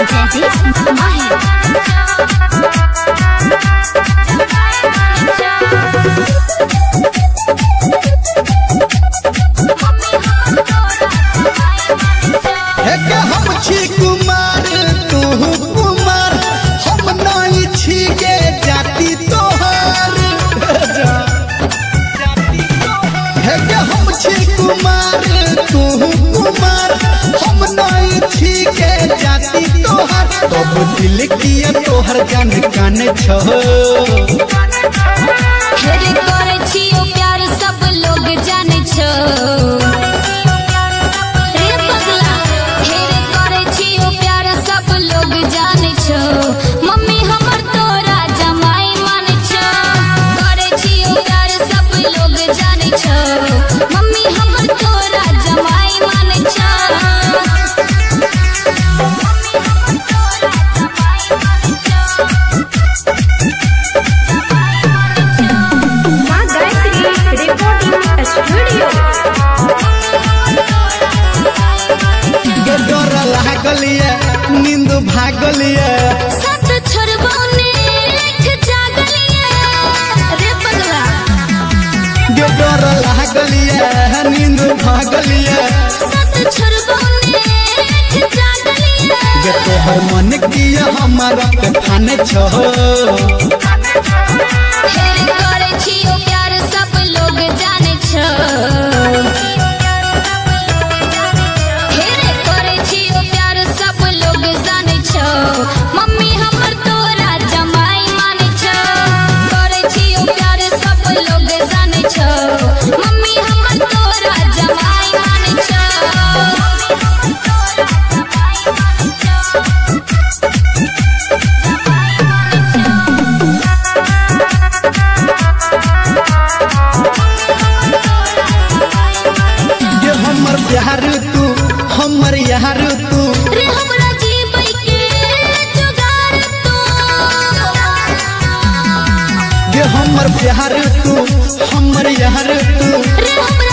तब दिल किया तोहर जान काने छो हेरे करे छियो प्यार सब लोग जाने छो रे पगला हेरे करे छियो प्यार सब लोग जाने छो मम्मी हमर तोरा जमाई माने छो करे छियो प्यार सब लोग जाने छो मम्मी हमर तोरा जमाई माने छो नींद भागलिए सत छोड़बौने लेख जागलिए रे पगला जो डर लागलिए नींद भागलिए सत छोड़बौने लेख जागलिए जे तोहर मन किया हमारा पे फाने छो हेरे करे छियो प्यार सब लोग जाने छो हेरे करे छियो प्यार सब लोग जाने छो मम्मी हमर तोरा जमाई माने छो करे छियो प्यार सब लोग जाने छो मम्मी हमर तोरा जमाई माने छो ये हमर प्यार तू हमर यार तू रे हमरा जीबै के जुगार तू ये हमर प्यार तू हमर यार तू रे हमरा